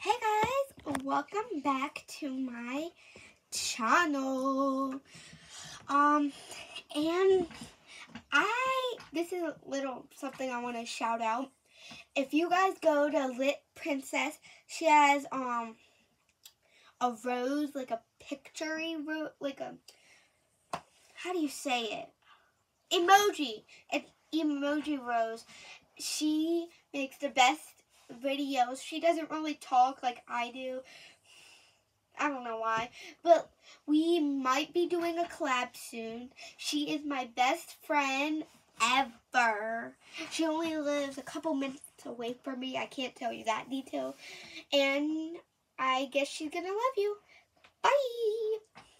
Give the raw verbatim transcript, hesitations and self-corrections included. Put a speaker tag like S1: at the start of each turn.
S1: Hey guys, welcome back to my channel. Um, and I, this is a little something I want to shout out. If you guys go to Lit Princess, she has, um, a rose, like a picture-y rose, like a, how do you say it? Emoji. It's emoji rose. She makes the best videos. She doesn't really talk like I do. I don't know why, but we might be doing a collab soon. She is my best friend ever. She only lives a couple minutes away from me. I can't tell you that detail. And I guess she's gonna love you. Bye!